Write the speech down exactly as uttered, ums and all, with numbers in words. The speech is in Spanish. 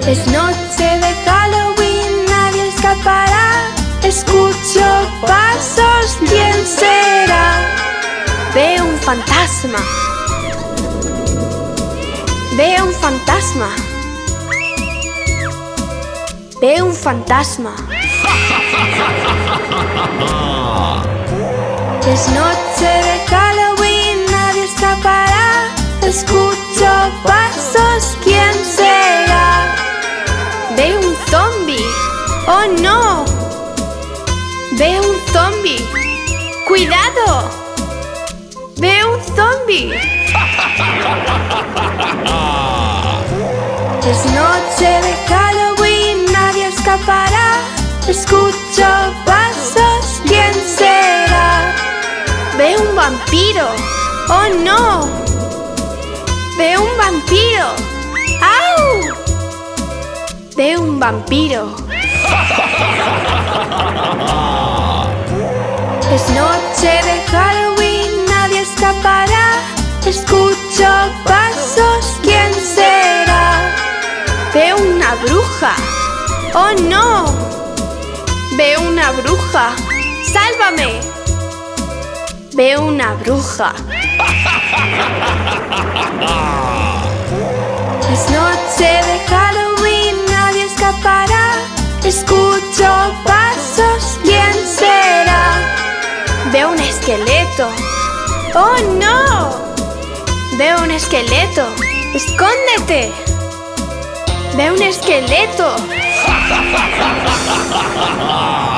Es noche de Halloween, nadie escapará. Escucho pasos, ¿quién será? Veo un fantasma. Veo un fantasma. Veo un fantasma. Es noche de Halloween, nadie escapará. Escucho pasos, ¿quién será? Veo un zombie. ¡Oh, no! Veo un zombie. ¡Cuidado! Veo un zombie. Es noche de Halloween, nadie escapará. Escucho pasos, ¿quién será? Veo un vampiro. ¡Oh, no! Veo un vampiro. ¡Au! Veo un vampiro. Es noche de Halloween, nadie escapará. Escucho pasos, ¿quién será? Veo una bruja. ¡Oh, no! Veo una bruja. ¡Sálvame! Veo una bruja. Es noche de Halloween, nadie escapará. Escucho pasos, ¿quién será? Veo un esqueleto. ¡Oh, no! Veo un esqueleto. ¡Escóndete! Veo un esqueleto.